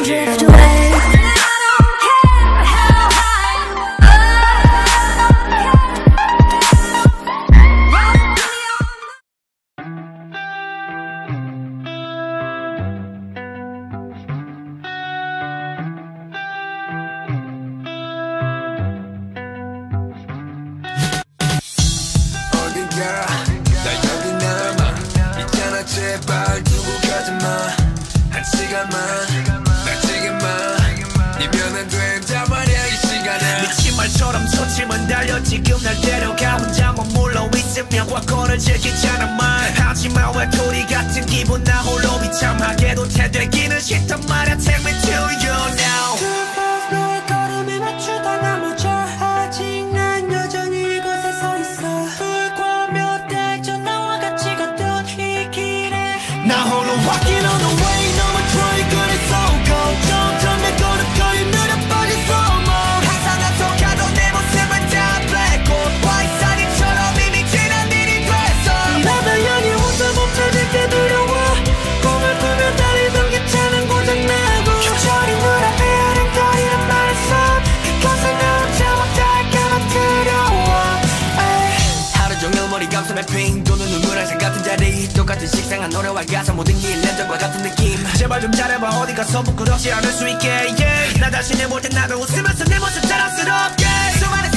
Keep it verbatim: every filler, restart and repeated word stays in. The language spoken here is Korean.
drift away. 지금 날 데려가 혼자 머물러 있으면 과거를 즐기잖아만 하지만 왜 둘이 같은 기분 나 홀로 비참하게도 되되기는 싫단 말야. Take me to you now. 너의 걸음에 맞추다 넘어져. 아직 난 여전히 이곳에 서 있어. 불과 몇 달 전 나와 같이 걷던 이 길에 나 홀로 walking on the way. 너무 true 그래서 go. 점점 내 걸음걸이 느려 빠질 slow mo. 항상 나 속아도 내 모습은 다 black gold white 사진처럼 이미 지난 일이 됐어. 나도 여기 혼자 멈춰질 때 두려워. 꿈을 꾸며 달리던 기차는 고장나고 휴전이 눈앞에 아른거리는 말씀. 그것을 나 혼자 못할까봐 두려워. 하루 종일 머리 감싸며 핑 도는 눈물 항상 같은 자리 똑같은 식상한 노래와 가사 모든 게 랜전과 같은 느낌. 제발 좀 잘해봐 어디 가서 부끄럽지 않을 수 있게 yeah. 나 자신을 볼 땐 나도 웃으면서 내 모습 자랑스럽게 수많은